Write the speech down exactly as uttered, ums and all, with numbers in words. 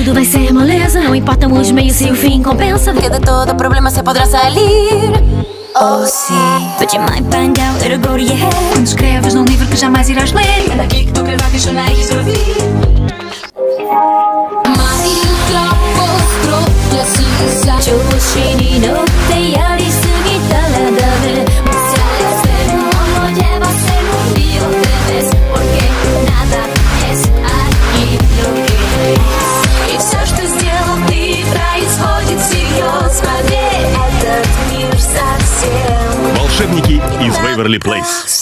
tudo vai ser moleza. Não importam os meios se o fim compensa, porque de todo problema você poderá sair. Oh sim. Put your mind bang down, it'll go to your head. Quando escreves num livro que jamais irás ler, é daqui que tu queres questionar e resolver. Волшебники из Waverly Place.